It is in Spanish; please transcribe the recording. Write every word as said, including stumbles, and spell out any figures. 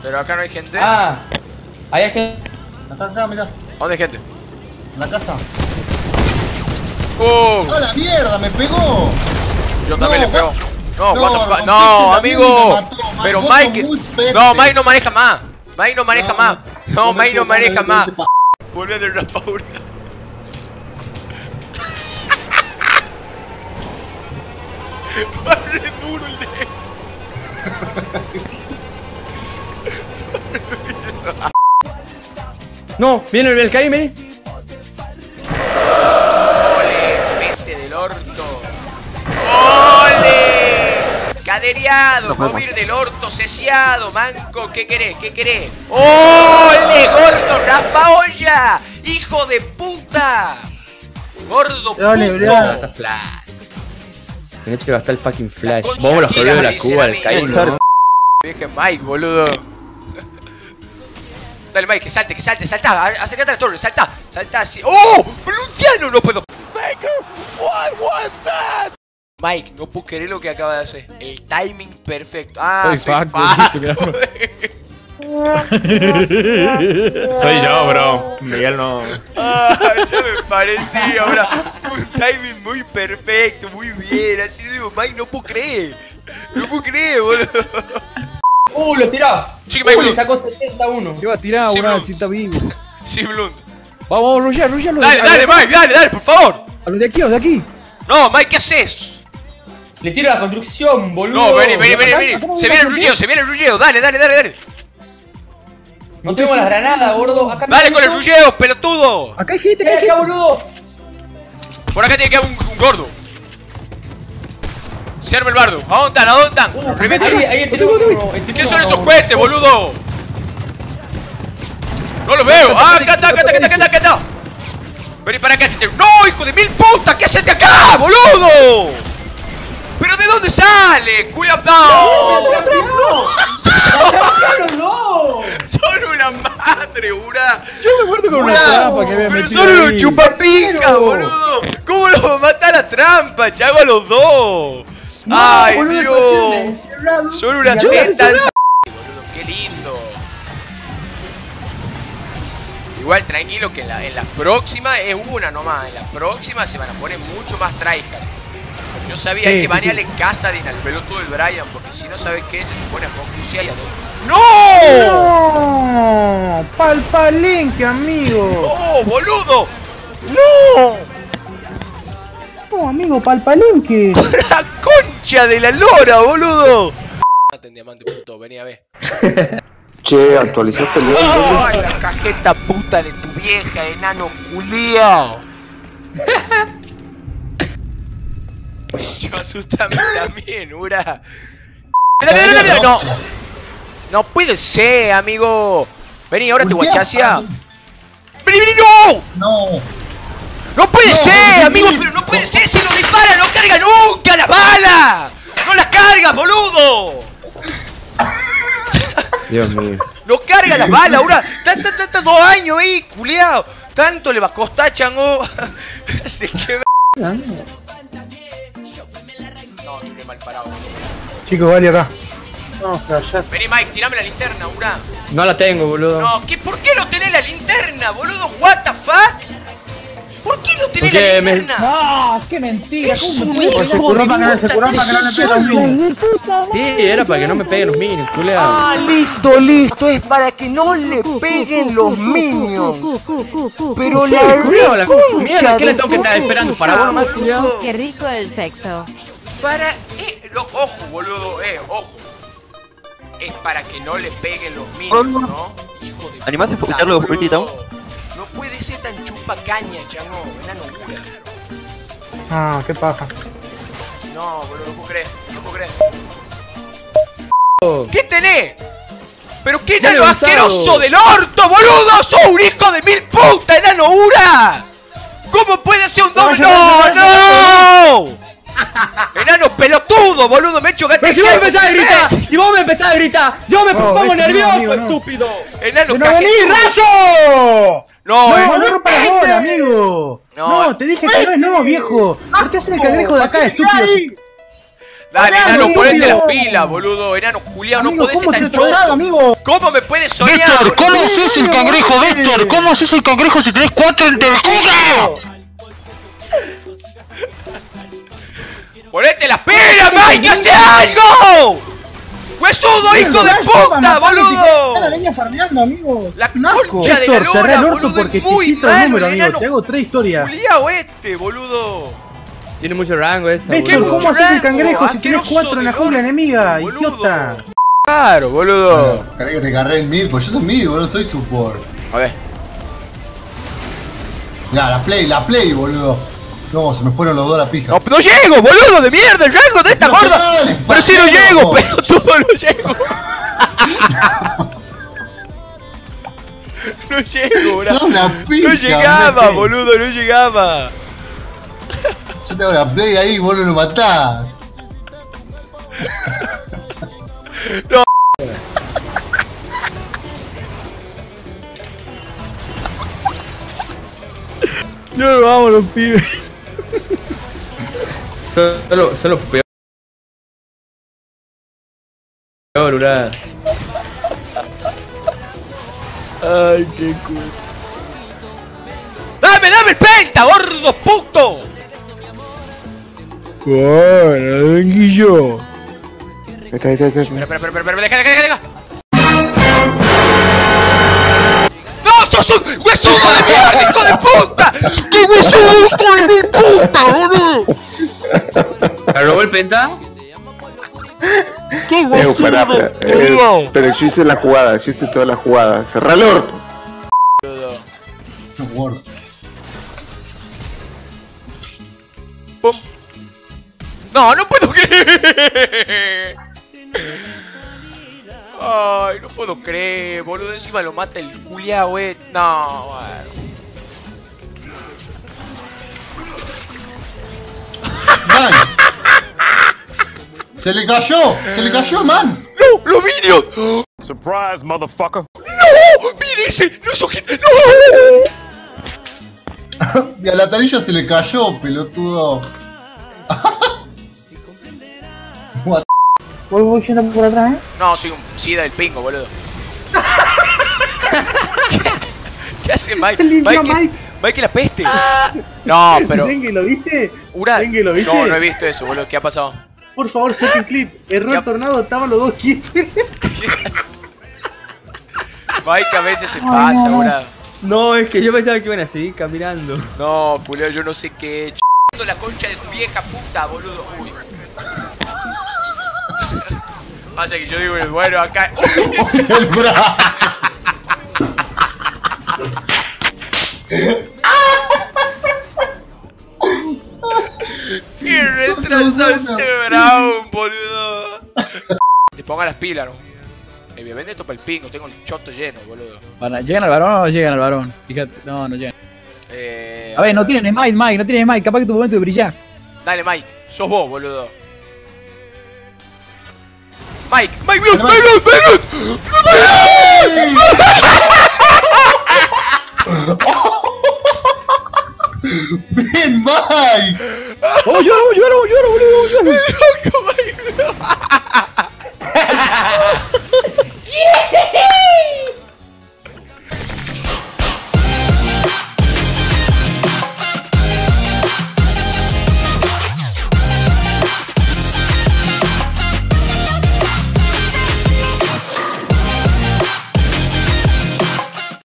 Pero acá no hay gente. Ah, ahí hay gente. Acá, acá, mirá. ¿Dónde hay gente? En la casa. ¡Oh! ¡A la mierda! ¡Me pegó! Yo también No, le pego. No, no, what the fuck. rompiste No, el amigo. avión y me mató, Mike. Pero Vos sos Mike. muy peste. No, Mike no maneja más. Mike no maneja No, más. No, no me Mike no subo, maneja no, más. no te Volví a tener una paura. Va re duro el negro. No, viene el Caín, vení. ¡Ole! ¡Peste del orto! ¡Ole! ¡Cadereado! ¡Mover del orto! ¡Ceciado! ¡Manco! ¿Qué querés? ¿Qué querés? ¡Ole! ¡Gordo! ¡Raspa olla! ¡Hijo de puta! ¡Gordo Dale, puto! boludo. Tenés que gastar el fucking flash. Concha Vamos los quiera, colores de me la dicen Cuba, a el mí. Caín, No, ¿no? Deje Mike, boludo. Dale, Mike, que salte, que salte, salta. Acércate a la torre, salta. Salta así. ¡Oh! ¡Blutiano! No puedo. Baker, what was that? Mike, no puedo creer lo que acaba de hacer. El timing perfecto. Ah, Soy soy Facu, Facu. dice, Soy yo, bro. Miguel no. Ah, ya me parecía, ahora. Un timing muy perfecto, muy bien. Así le digo, Mike, no puedo creer. No puedo creer, boludo. Uh, lo tiró. Chiqui, Mike Uh, le Blunt. sacó setenta a uno. ¿Qué va a tirar, Sí, boludo? Blunt. Si está vivo. Sí, Blunt. Vamos, vamos, Ruya, Ruya. Dale, dale, Mike, dale, dale, por favor. A los de aquí, a los de aquí. No, Mike, ¿qué haces? Le tiro la construcción, boludo. No, vení, vení, vení, acá- vení. acá no Se viene viene el gente. rulleo, se viene el rulleo. Dale, dale, dale, dale. No tengo las granadas, gordo. Acá Dale me con el meto. rulleo, pelotudo. Acá hay gente, acá Eh, hay acá, gente. boludo. Por acá tiene que haber un, un gordo. Se arma el bardo. ¿A dónde están? ¿A dónde están? Uh, Revienta. ahí, ahí tiró uno, ahí tiró ¿Qué son uno. esos cohetes, boludo? No los veo. Ah, acá está, acá está, acá está, acá está, acá está. Vení para acá. que te- ¡No, hijo de mil putas! ¿Qué haces de acá, boludo? ¿Pero de dónde sale? ¡Culia! ¡No! ¡No! Son una madre, Ura. Yo me muerto con una Ura, trampa que había pero metido son unos ahí. chupapijas, Pero- boludo. ¿Cómo los va a matar a trampa, chago, a los dos? No, Ay, boludo, Dios. cuestión, encerrado. Son una Y acá- teta. Boludo, qué lindo. Igual tranquilo que en la, en la próxima es una nomás. En la próxima se van a poner mucho más tryhard. Yo sabía Sí, que sí, banearle sí. Casadin al pelotudo del Brian, porque si no sabes qué es, se pone a focusear y a ¡No! No, palpalenque, amigo. ¡No, boludo! ¡No! No, amigo, palpalenque. ¡La concha de la lora, boludo! Maten diamante, puto, vení a ver. Che, actualizaste el video. ¡Ay, la cajeta puta de tu vieja, enano culiao! Yo asustame también, Ura. Mira, mira, mira, mira, no. No puede ser, amigo. Vení, ahora te guachasea. ¡Vení, vení, no! No. ¡No puede No, ser, no, amigo! no. ¡Pero no puede ser! ¡Si lo dispara, no carga nunca las balas! ¡No las cargas, boludo! Dios mío. ¡No carga las balas, Ura! ¡Tanta, tanta, dos años ahí, culiao! Tanto le va a costar, chango. Así que... No, estoy mal parado. Chicos, vale acá. Vení, Mike, tirame la linterna, Ura. No la tengo, boludo. No, ¿qué, ¿por qué no tenés la linterna, boludo? ¿What the fuck? ¿Por qué no tenés Porque la me- linterna? ¡Ah! ¡Qué mentira! Es ¿Cómo un me puede hijo poner de esa puta, curva para que no le es pegue a un mí? Sí, era para que no me peguen los minions, culeado. Ah, listo, listo, es para que no le peguen los minions. Pero la culiao, la reconcha mierda, ¿qué le de tengo que estar tu esperando? Para hija, vos nomás, boludo. Qué rico el sexo. Para... Eh, no, ojo, boludo, eh, ojo. Es para que no le peguen los minions, ¿no? Hijo de ¿Animaste a puta, escucharlo de Pretty boludo. Town? No puede ser tan chupa caña, chango, una locura. Ah, qué paja. No, boludo, no puedo creer, no puedo creer. ¿Qué tenés? ¿Pero qué Dale, enano Gonzalo. asqueroso del orto, boludo? ¡Sos un hijo de mil puta, enano Ura! ¿Cómo puede ser un doble? ¡No, no! ¡Enano pelotudo, boludo! Me he hecho gato. Pero si vos me empezás a gritar, si vos me empezás a gritar, yo me No, pongo este no, nervioso, amigo, no. estúpido. ¡Enano ¡No vení, cajetudo! rayo! No, No, eh. no rompa la bola, amigo. No. No, te dije que no es no, viejo. ¿Por qué hacen el cangrejo de acá, estúpido? Dale, Pará, enano, amigo. ponete las pilas, boludo. Enano, culiao, no Amigo, podés ser ¿cómo tan te trozado, choto. amigo? ¿Cómo me puedes soñar? Víctor, ¿cómo boludo? haces el cangrejo, Víctor? ¿Cómo haces el cangrejo si tenés cuatro en tortuga? ¡Ponete las pilas, Mike! ¡Hace algo! ¡Huesudo, hijo de puta, boludo! La leña farmeando, amigo. La Un asco. concha de la Héctor, cerrá lora, el orto boludo, porque es muy te quito el malo número, el amigo. enano. Te hago tres historias. Culiao este, boludo. Tiene mucho rango esa, Héctor, boludo. ¿cómo haces el rango, cangrejo si tenés asqueroso cuatro en la del jungla orto, enemiga? boludo. Idiota. Claro, boludo. Querés que te carré el mid, pues yo soy mid, boludo, soy support. A ver. Mirá, la play, la play, boludo. No, se me fueron los dos a la pija. No, no llego, boludo, de mierda, el rango de esta No gorda. dale, Pero si no pajero. llego, pero tú no llego. No llego, bro. Sos una pija, No llegaba, Mete. boludo, no llegaba. Yo te hago la play ahí, vos no lo matás. No, vámonos, pibes. Solo, solo peor. Peor, Ura. Ay, qué cool. ¡Dame, dame el penta, gordo puto! Bueno, Denguillo. Ahí está, ahí está, ahí está. Espera, espera, espera, espera, deja, deja, deja. ¡No, sos un huesudo de mierda, hijo de puta! ¡Qué huesudo, hijo de mi puta, boludo! ¿Me robó el penta? ¡Qué Eh, huesudo, pará, pará. Eh, culiao! pero yo hice la jugada, yo hice toda la jugada. Cerrá el orto. Word. ¡Pum! ¡No, no puedo creer! Ay, no puedo creer, boludo. Encima lo mata el culiao, eh. No, bueno. Man. Se le cayó, se le cayó, man. ¡No! ¡Los minions! Surprise, motherfucker. ¡No! ¡Mire ese! ¡No es ojete! ¡No! Y a la tarilla se le cayó, pelotudo. What? Voy, voy yendo por atrás, ¿eh? No, soy un sida del pingo, boludo. ¿Qué, ¿Qué hace Mike? Limpió Mike, Mike. Mike la peste. No, pero. Dengue, ¿lo viste? Ura. Dengue, ¿lo viste? No, no he visto eso, boludo. ¿Qué ha pasado? Por favor, saque un clip. Error Ya. tornado, estaban los dos quietos. Mike a veces se pasa, Ura. No, es que yo pensaba que iban a seguir caminando. No, culero, yo no sé qué he hecho. La concha de tu vieja puta, boludo. Uy. Pasa que yo digo, bueno, acá. Uy, ese- El bra. ¡Qué retrasado ese Brown, boludo! Te ponga las pilas, ¿no? Eh, me vende esto para el pingo, tengo el choto lleno, boludo. Para- ¿Llegan al varón o no llegan al varón? Fíjate, no, no llegan. Eh, A ver, no tienen smite, Mike, no tienen smite, capaz que tu momento de brillar. Dale, Mike, sos vos, boludo. Mike, Mike, Blood, Dale, Mike, Mike. Blood, Mike, Bien, Mike. ¡Vamos, llora, vamos, llora, vamos, llora, boludo! Blood.